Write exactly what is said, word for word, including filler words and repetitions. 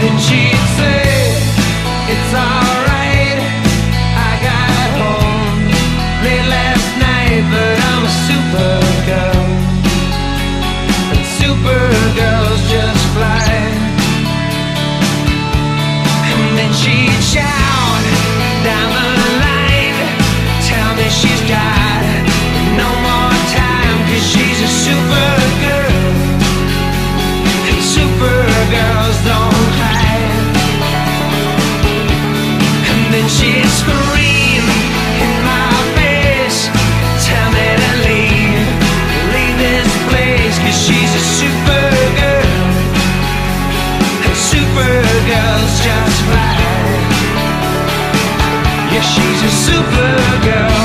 Then she'd say, it's alright, I got home late last night, but I'm a supergirl, and supergirls just fly. And then she'd shout down the line, tell me she's got no more time, 'cause she's a supergirl, and supergirls don't hide. And then she'd scream in my face, tell me to leave, leave this place, 'cause she's a supergirl, and supergirls just fly. Yeah, she's a supergirl.